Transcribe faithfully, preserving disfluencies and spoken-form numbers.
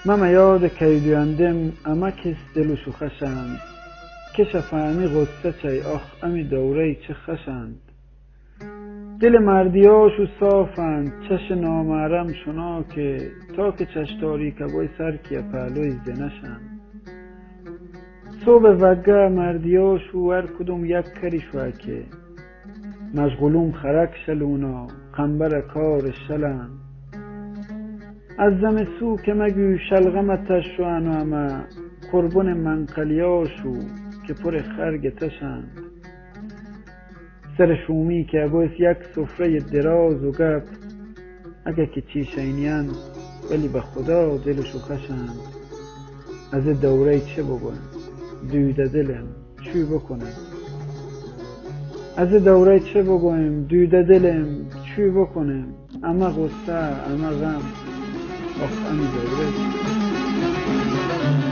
مم یاد کیدویندم اما کس دلوشو خشند کش فهمی غصه چی آخ امی دوره چه خشند دل مردیاشو صافند چش نامرم شنا که تا که چشتاری کبای سر کیا پهلوی زنشند صبح وگه مردیاشو هر کدوم یک کری شوکه مشغولوم خرک شلونا قنبر کار شلند از زمستو که مگو شلغمتش شو انو اما قربون منقلیاشو که پر خرگ تشند سر شومی که باید یک سفره دراز و گپ اگه که چیشینین ولی به خدا دلشو خشند از دوره چه بگویم دویده دلم چی بکنم از دوره چه بگویم دویده دلم چی بکنم اما غصه اما غم آخ امی دوره